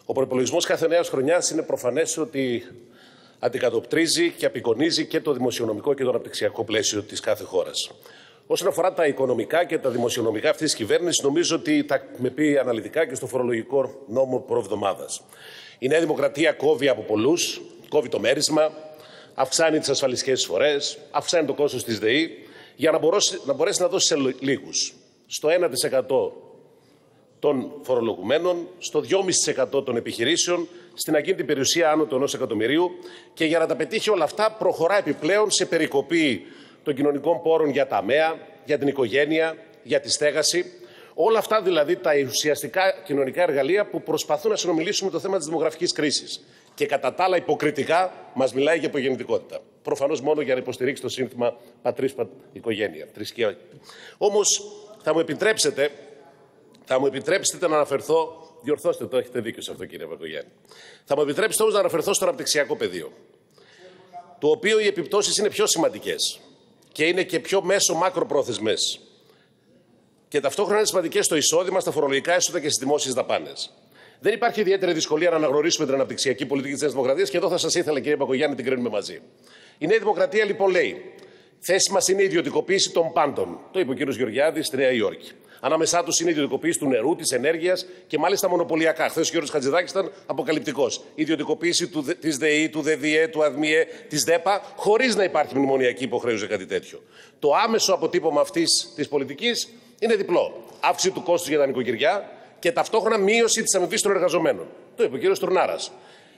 Ο προϋπολογισμός κάθε νέας χρονιάς είναι προφανές ότι αντικατοπτρίζει και απεικονίζει και το δημοσιονομικό και το αναπτυξιακό πλαίσιο της κάθε χώρας. Όσον αφορά τα οικονομικά και τα δημοσιονομικά αυτής της κυβέρνησης, νομίζω ότι τα έχουμε πει αναλυτικά και στο φορολογικό νόμο προβδομάδας. Η Νέα Δημοκρατία κόβει από πολλούς, κόβει το μέρισμα, αυξάνει τις ασφαλιστικές εισφορές, αυξάνει το κόστος της ΔΕΗ, για να μπορέσει να δώσει σε λίγους. Στο 1% των φορολογουμένων, στο 2,5% των επιχειρήσεων, στην ακίνητη περιουσία άνω του 1 εκατομμυρίου, και για να τα πετύχει όλα αυτά προχωρά επιπλέον σε περικοπή των κοινωνικών πόρων για τα ΑΜΕΑ, για την οικογένεια, για τη στέγαση. Όλα αυτά δηλαδή τα ουσιαστικά κοινωνικά εργαλεία που προσπαθούν να συνομιλήσουν με το θέμα της δημογραφικής κρίσης. Και κατά τα άλλα υποκριτικά μας μιλάει για υπογεννητικότητα. Προφανώς μόνο για να υποστηρίξει το σύνθημα πατρίς οικογένεια, θρησκεία. Όμως θα μου επιτρέψετε να αναφερθώ, διορθώστε το, έχετε δίκιο σε αυτό κύριε Μπακογιάννη. Θα μου επιτρέψετε όμως να αναφερθώ στο αναπτυξιακό πεδίο, το οποίο οι επιπτώσεις είναι πιο σημαντικές και είναι και πιο μέσο μακροπρόθεσμες. Και ταυτόχρονα είναι σημαντικές στο εισόδημα, στα φορολογικά έσοδα και στις δημόσιες δαπάνες. Δεν υπάρχει ιδιαίτερη δυσκολία να αναγνωρίσουμε την αναπτυξιακή πολιτική της Νέας Δημοκρατίας και εδώ θα σας ήθελα, κύριε Μπακογιάννη, την κρίνουμε μαζί. Η Νέα Δημοκρατία λοιπόν λέει: θέση μας είναι η ιδιωτικοποίηση των πάντων. Το είπε ο κ. Γεωργιάδης στη Νέα Υόρκη. Ανάμεσά τους είναι η ιδιωτικοποίηση του νερού, της ενέργειας και μάλιστα μονοπωλιακά. Χθες ο κ. Χατζηδάκης ήταν αποκαλυπτικός. Η ιδιωτικοποίηση της ΔΕΗ, του ΔΔΕ, του ΑΔΜΙΕ, της ΔΕΠΑ, χωρίς να υπάρχει μνημονιακή υποχρέωση για κάτι τέτοιο. Το άμεσο αποτύπωμα αυτής της πολιτικής είναι διπλό. Αύξηση του κόστους για τα νοικοκυριά και ταυτόχρονα μείωση της αμοιβής των εργαζομένων. Το είπε ο κ. Τουρνάρας.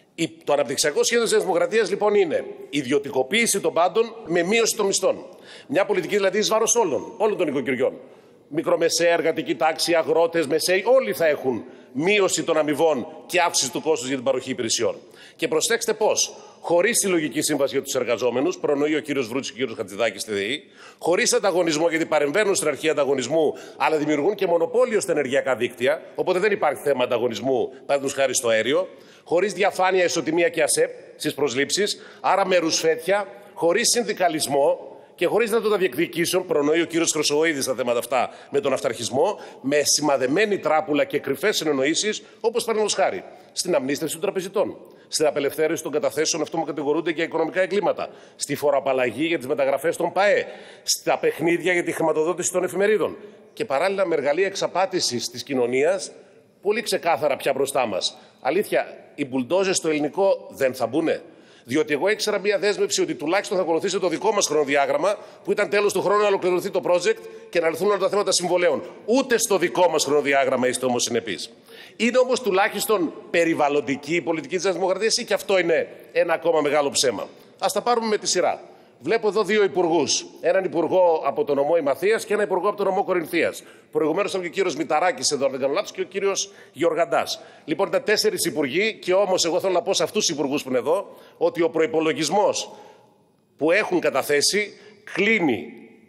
Το αναπτυξιακό σχέδιο της Δημοκρατίας λοιπόν είναι ιδιωτικοποίηση των πάντων με μείωση των μισθών. Μια πολιτική δηλαδή εις βάρος όλων των νοικοκυριών. Μικρομεσαία, εργατική τάξη, αγρότες, μεσαίοι, όλοι θα έχουν μείωση των αμοιβών και αύξηση του κόστους για την παροχή υπηρεσιών. Και προσέξτε πώς. Χωρίς συλλογική σύμβαση για τους εργαζόμενους, προνοεί ο κ. Βρούτσης και ο κ. Χατζηδάκης στη ΔΕΗ, χωρίς ανταγωνισμό, γιατί παρεμβαίνουν στην αρχή ανταγωνισμού, αλλά δημιουργούν και μονοπόλιο στα ενεργειακά δίκτυα, οπότε δεν υπάρχει θέμα ανταγωνισμού, παραδείγματος χάρη στο αέριο, χωρίς διαφάνεια, ισοτιμία και ΑΣΕΠ στις προσλήψεις, άρα με ρουσφέτια, χωρίς συνδικαλισμό και χωρίς να το διεκδικήσουν, προνοεί ο κ. Χρυσογοίδης στα θέματα αυτά με τον αυταρχισμό, με σημαδεμένη τράπουλα και κρυφές συνεννοήσεις, όπως παραδείγματος χάρη στην αμνίστευση των τραπεζιτών, στην απελευθέρωση των καταθέσεων αυτών που κατηγορούνται για οικονομικά εγκλήματα, στη φοροαπαλλαγή για τις μεταγραφές των ΠΑΕ, στα παιχνίδια για τη χρηματοδότηση των εφημερίδων και παράλληλα με εργαλεία εξαπάτησης της κοινωνίας, πολύ ξεκάθαρα πια μπροστά μας. Αλήθεια, οι μπουλντόζες στο ελληνικό δεν θα μπουνε? Διότι εγώ ήξερα μία δέσμευση ότι τουλάχιστον θα ακολουθήσει το δικό μας χρονοδιάγραμμα, που ήταν τέλος του χρόνου να ολοκληρωθεί το project και να λυθούν όλα τα θέματα συμβολέων. Ούτε στο δικό μας χρονοδιάγραμμα είστε όμως συνεπείς. Είναι όμως τουλάχιστον περιβαλλοντική η πολιτική της Δημοκρατίας ή και αυτό είναι ένα ακόμα μεγάλο ψέμα? Ας τα πάρουμε με τη σειρά. Βλέπω εδώ δύο υπουργούς. Έναν υπουργό από τον νομό Ημαθίας και ένα υπουργό από τον νομό Κορινθίας. Προηγουμένως ήταν και ο κύριος Μηταράκης εδώ, αν δεν κάνω λάθος, και ο κύριος Γεωργαντάς. Λοιπόν, ήταν 4 υπουργοί και όμως εγώ θέλω να πω σε αυτούς τους υπουργούς που είναι εδώ ότι ο προϋπολογισμός που έχουν καταθέσει κλείνει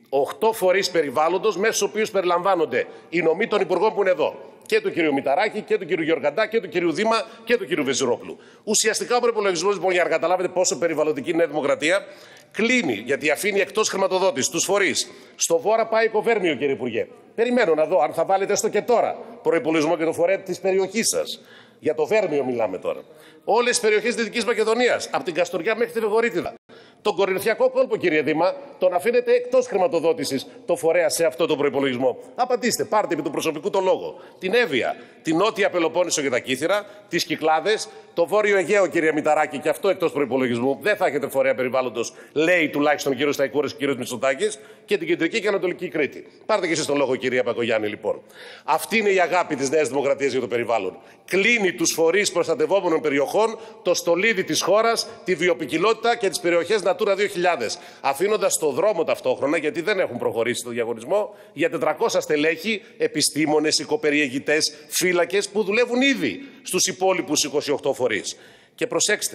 8 φορείς περιβάλλοντος, μέσα στους οποίους περιλαμβάνονται οι νομοί των υπουργών που είναι εδώ. Και του κυρίου Μηταράκη και του κυρίου Γεωργαντά και του κυρίου Δήμα και του κυρίου Βεζιρόπουλου. Ουσιαστικά ο προϋπολογισμός, λοιπόν, για να καταλάβετε πόσο περιβαλλοντική είναι η Νέα Δημοκρατία, κλείνει γιατί αφήνει εκτός χρηματοδότηση τους φορείς. Στο Βόρα πάει κοβέρνιο, κύριε Υπουργέ. Περιμένω να δω αν θα βάλετε έστω και τώρα προϋπολογισμό και το φορέα της περιοχής σας. Για το Βέρμιο μιλάμε τώρα. Όλες τις περιοχές της Δυτικής Μακεδονίας, από την Καστοριά μέχρι τη Βεγορίτιδα. Τον Κορινθιακό κόλπο, κύριε Δήμα, τον αφήνετε εκτός χρηματοδότησης το φορέα σε αυτό τον προϋπολογισμό. Απαντήστε, πάρτε επί του προσωπικού το λόγο. Την Εύβοια, την Νότια Πελοπόννησο και τα Κύθυρα, τις Κυκλάδες, το Βόρειο Αιγαίο, κύριε Μηταράκη, και αυτό εκτός προϋπολογισμού. Δεν θα έχετε φορέα περιβάλλοντος, λέει τουλάχιστον ο κύριος Σταϊκούρης και ο κύριος Μητσοτάκης, και την Κεντρική και Ανατολική Κρήτη. Πάρτε και εσείς το λόγο, κυρία Μπακογιάννη, λοιπόν. Αυτή είναι η αγάπη της Νέας Δημοκρατίας για το περιβάλλον. Κλείνει τους φορείς προστατευόμενων περιοχών, το στολίδι της χώρας, τη βιοποικιλότητα και τις περιοχές Natura 2000, αφήνοντας στο δρόμο ταυτόχρονα, γιατί δεν έχουν προχωρήσει στο διαγωνισμό, για 400 στελέχη, επιστήμονες, οικοπεριεγητές, φύλακες που δουλεύουν ήδη στους υπόλοιπους 28 φορείς. Και προσέξτε,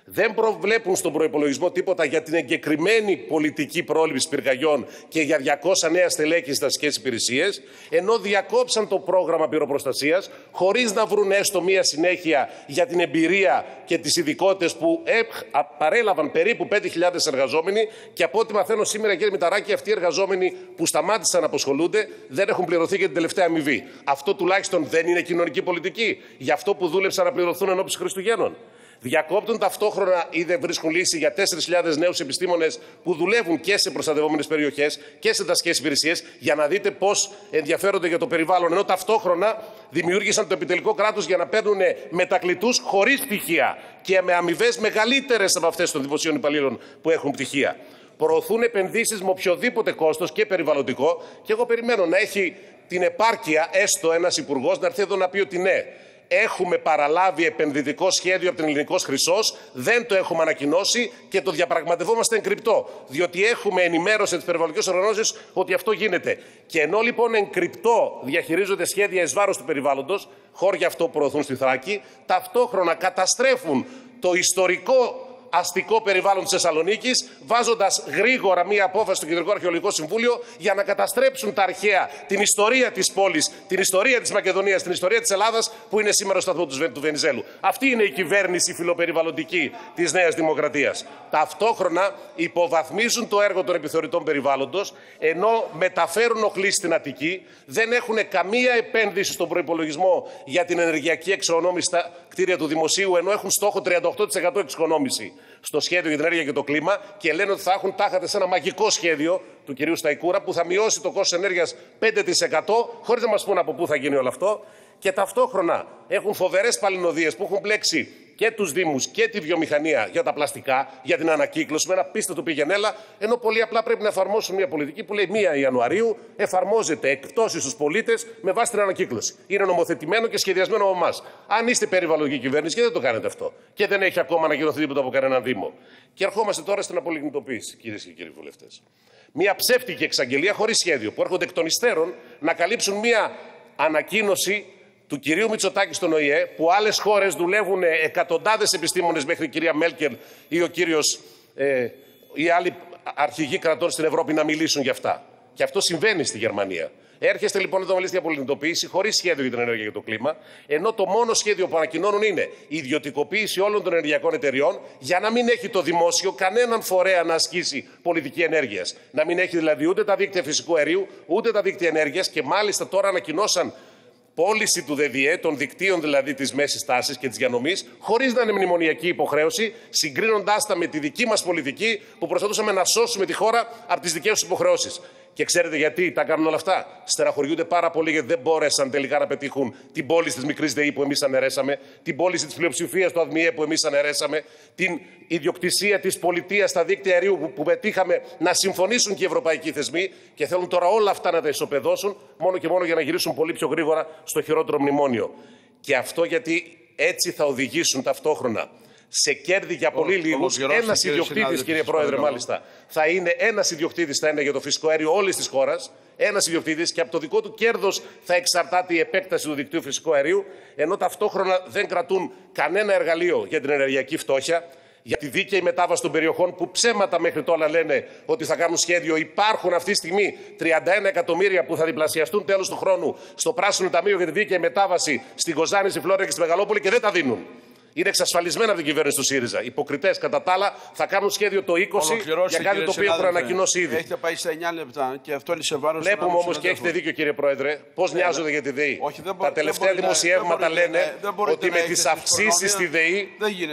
Δεν προβλέπουν στον προϋπολογισμό τίποτα για την εγκεκριμένη πολιτική πρόληψη πυρκαγιών και για 200 νέα στελέχη στις αστικές υπηρεσίες, ενώ διακόψαν το πρόγραμμα πυροπροστασίας χωρίς να βρουν έστω μία συνέχεια για την εμπειρία και τις ειδικότητες που παρέλαβαν περίπου 5.000 εργαζόμενοι, και από ό,τι μαθαίνω σήμερα, κύριε Μηταράκη, αυτοί οι εργαζόμενοι που σταμάτησαν να απασχολούνται δεν έχουν πληρωθεί για την τελευταία αμοιβή. Αυτό τουλάχιστον δεν είναι κοινωνική πολιτική για αυτό που δούλεψαν να πληρωθούν ενώπιση Χριστουγέννων? Διακόπτουν ταυτόχρονα ή δεν βρίσκουν λύση για 4.000 νέους επιστήμονες που δουλεύουν και σε προστατευόμενες περιοχές και σε δασικές υπηρεσίες, για να δείτε πώς ενδιαφέρονται για το περιβάλλον, ενώ ταυτόχρονα δημιούργησαν το επιτελικό κράτος για να παίρνουν μετακλητούς χωρίς πτυχία και με αμοιβές μεγαλύτερες από αυτές των δημοσίων υπαλλήλων που έχουν πτυχία. Προωθούν επενδύσεις με οποιοδήποτε κόστος και περιβαλλοντικό, και εγώ περιμένω να έχει την επάρκεια έστω ένας υπουργός να έρθει εδώ να πει ότι ναι, έχουμε παραλάβει επενδυτικό σχέδιο από την Ελληνικός Χρυσός, δεν το έχουμε ανακοινώσει και το διαπραγματευόμαστε εν κρυπτό, διότι έχουμε ενημέρωση τις περιβαλλοντικές οργανώσεις ότι αυτό γίνεται. Και ενώ λοιπόν εν κρυπτό διαχειρίζονται σχέδια εις βάρος του περιβάλλοντος, χώρια αυτό προωθούν στη Θράκη, ταυτόχρονα καταστρέφουν το ιστορικό αστικό περιβάλλον της Θεσσαλονίκης, βάζοντας γρήγορα μία απόφαση στο Κεντρικό Αρχαιολογικό Συμβούλιο για να καταστρέψουν τα αρχαία, την ιστορία της πόλης, την ιστορία της Μακεδονίας, την ιστορία της Ελλάδας, που είναι σήμερα στο σταθμό του Βενιζέλου. Αυτή είναι η κυβέρνηση φιλοπεριβαλλοντική της Νέας Δημοκρατίας. Ταυτόχρονα υποβαθμίζουν το έργο των επιθεωρητών περιβάλλοντος, ενώ μεταφέρουν οχλή στην Αττική, δεν έχουν καμία επένδυση στον προϋπολογισμό για την ενεργειακή εξοικονόμηση στα κτίρια του Δημοσίου, ενώ έχουν στόχο 38% εξοικονόμηση στο σχέδιο για την ενέργεια και το κλίμα, και λένε ότι θα έχουν τάχατε σε ένα μαγικό σχέδιο του κυρίου Σταϊκούρα που θα μειώσει το κόστος ενέργειας 5%, χωρίς να μας πούν από πού θα γίνει όλο αυτό. Και ταυτόχρονα έχουν φοβερές παλινοδίες που έχουν μπλέξει και τους Δήμους και τη βιομηχανία για τα πλαστικά, για την ανακύκλωση, με ένα πίστευτο πηγενέλα, ενώ πολύ απλά πρέπει να εφαρμόσουν μια πολιτική που λέει 1 Ιανουαρίου εφαρμόζεται εκπτώσεις στους πολίτες με βάση την ανακύκλωση. Είναι νομοθετημένο και σχεδιασμένο από εμάς. Αν είστε περιβαλλοντική κυβέρνηση και δεν το κάνετε αυτό, και δεν έχει ακόμα ανακοινωθεί τίποτα από κανέναν Δήμο. Και ερχόμαστε τώρα στην απολιγνητοποίηση, κυρίες και κύριοι βουλευτές. Μια ψεύτικη εξαγγελία χωρίς σχέδιο που έρχονται εκ των υστέρων να καλύψουν μια ανακοίνωση του κυρίου Μητσοτάκη στον ΟΗΕ, που άλλες χώρες δουλεύουν εκατοντάδες επιστήμονες μέχρι η κυρία Μέρκελ ή ο κύριος ή άλλοι αρχηγοί κρατών στην Ευρώπη να μιλήσουν για αυτά. Και αυτό συμβαίνει στη Γερμανία. Έρχεστε λοιπόν εδώ να μιλήσετε για πολιτικοποίηση χωρίς σχέδιο για την ενέργεια και το κλίμα, ενώ το μόνο σχέδιο που ανακοινώνουν είναι η ιδιωτικοποίηση όλων των ενεργειακών εταιριών, για να μην έχει το δημόσιο κανέναν φορέα να ασκήσει πολιτική ενέργειας. Να μην έχει δηλαδή ούτε τα δίκτυα φυσικού αερίου, ούτε τα δίκτυα ενέργειας, και μάλιστα τώρα ανακοινώσαν πώληση του ΔΔΕ, των δικτύων δηλαδή της μέσης τάσης και της διανομής, χωρίς να είναι μνημονιακή υποχρέωση, συγκρίνοντάς τα με τη δική μας πολιτική που προσπαθούσαμε να σώσουμε τη χώρα από τις δικές τους υποχρεώσεις. Και ξέρετε γιατί τα κάνουν όλα αυτά? Στεραχωριούνται πάρα πολύ γιατί δεν μπόρεσαν τελικά να πετύχουν την πώληση της μικρής ΔΕΗ που εμείς αναιρέσαμε, την πώληση της πλειοψηφίας του ΑΔΜΙΕ που εμείς αναιρέσαμε, την ιδιοκτησία της πολιτείας στα δίκτυα αερίου που πετύχαμε να συμφωνήσουν και οι ευρωπαϊκοί θεσμοί, και θέλουν τώρα όλα αυτά να τα ισοπεδώσουν μόνο και μόνο για να γυρίσουν πολύ πιο γρήγορα στο χειρότερο μνημόνιο. Και αυτό γιατί έτσι θα οδηγήσουν ταυτόχρονα σε κέρδη για πολύ λίγους. Ένας ιδιοκτήτης, κύριε Πρόεδρε, μάλιστα, θα είναι ένας ιδιοκτήτης για το φυσικό αέριο όλης της χώρας. Ένας ιδιοκτήτης, και από το δικό του κέρδος θα εξαρτάται η επέκταση του δικτύου φυσικού αερίου, ενώ ταυτόχρονα δεν κρατούν κανένα εργαλείο για την ενεργειακή φτώχεια, για τη δίκαιη μετάβαση των περιοχών που ψέματα μέχρι τώρα λένε ότι θα κάνουν σχέδιο. Υπάρχουν αυτή τη στιγμή 31 εκατομμύρια που θα διπλασιαστούν τέλος του χρόνου στο Πράσινο Ταμείο για τη δίκαιη μετάβαση στην Κοζάνη, στη Φλόρια και στη Μεγαλόπολη, και δεν τα δίνουν. Είναι εξασφαλισμένα από την κυβέρνηση του ΣΥΡΙΖΑ. Υποκριτές κατά τα άλλα θα κάνουν σχέδιο το 20 για κάτι το οποίο έχουν ανακοινώσει ήδη. Έχετε πάει στα 9 λεπτά και αυτό είναι σε βάρος. Βλέπουμε όμως, και έχετε δίκιο κύριε Πρόεδρε, πώς νοιάζονται για τη ΔΕΗ. Τα τελευταία δημοσιεύματα λένε ότι με τις αυξήσεις στη ΔΕΗ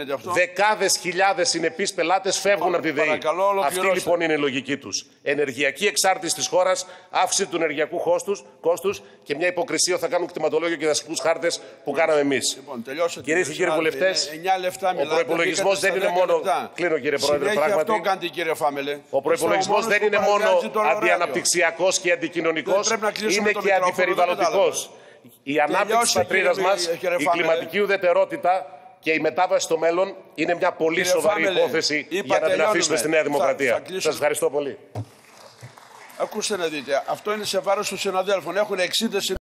δεκάδες χιλιάδες συνεπείς πελάτες φεύγουν από τη ΔΕΗ. Αυτή λοιπόν είναι η λογική τους. Ενεργειακή εξάρτηση της χώρας, αύξηση του ενεργειακού κόστους και μια υποκρισία θα κάνουν κτηματολόγιο και δασικούς χάρτες που κάναμε εμείς. Κυρίες και κύριοι βουλευτές, ο προϋπολογισμός δεν είναι μόνο. Κλείνω κύριε Πρόεδρε, πράγματι. Ο προϋπολογισμός δεν είναι μόνο αντιαναπτυξιακός και αντικοινωνικός, είναι και αντιπεριβαλλοντικός. Η ανάπτυξη της πατρίδας μας, η κλιματική ουδετερότητα και η μετάβαση στο μέλλον είναι μια πολύ σοβαρή υπόθεση για να την αφήσουμε στη Νέα Δημοκρατία. Σας ευχαριστώ πολύ. Ακούστε να δείτε, αυτό είναι σε βάρος των συναδέλφων. Έχουν 60